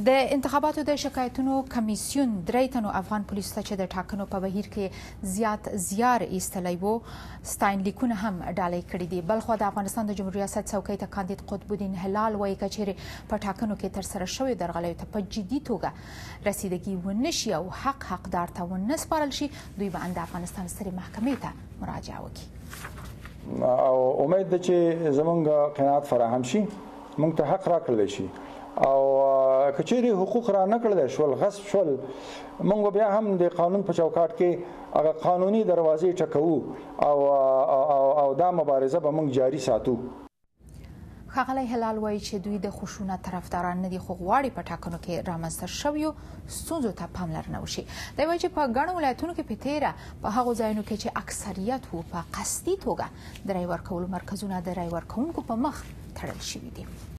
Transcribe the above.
د انتخاباتو د شکایتونو کمیسیون 3 تنو افغان پولیسو ته چې د ټاکنو په بهیر کې زیات زیار ایستلی و ستاینلیکونه هم ډالۍ کړي دي. بلخو د افغانستان د جمهوری ریاست څوکۍ ته کاندید الدین هلال وایي که چیرې په ټاکنو کې ترسره شویو درغلیو ته په جدي توګه رسیدګي ونه شي او حقدار ته ونه سپارل شي، دوی به د افغانستان سترې محکمې ته مراجعه وکړي. او امید ده چې زمونږ قناعت فراهم شي، موږ ته حق راکړلی شي او کچېرې حقوق را نه کړلی شول، غصب شول، موږ بیا هم د قانون په چوکاټ کې هغه قانوني دروازې ټکوو او دا مبارزه به موږ جاري ساتو. ښاغلی هلال وایي چې دوی د خشونت طرفداران نه دي، خو غواړي په ټاکنو کې رامنځته شویو ستونزو ته پاملرنه وشي. دی وایي چې په ګڼو ولایتونو کې په تیره په هغو ځایونو کې چې اکثریت وو په قصدي توګه د رای ورکولو مرکزونه د رای ورکوونکو په مخ تړل شوي دي.